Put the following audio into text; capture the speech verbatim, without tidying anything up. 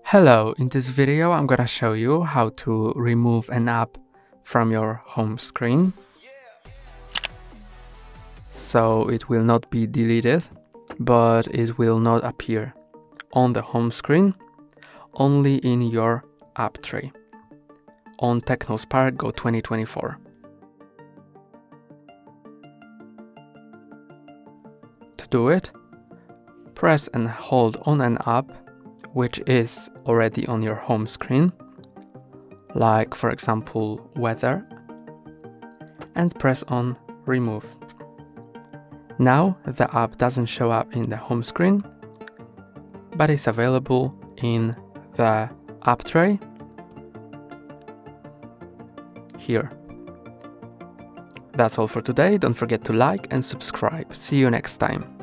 Hello, in this video I'm gonna show you how to remove an app from your home screen. So it will not be deleted, but it will not appear on the home screen, only in your app tray on Tecno Spark Go twenty twenty-four. To do it, press and hold on an app which is already on your home screen, like for example weather, and press on remove. Now the app doesn't show up in the home screen, but is available in the app tray here. That's all for today. Don't forget to like and subscribe. See you next time.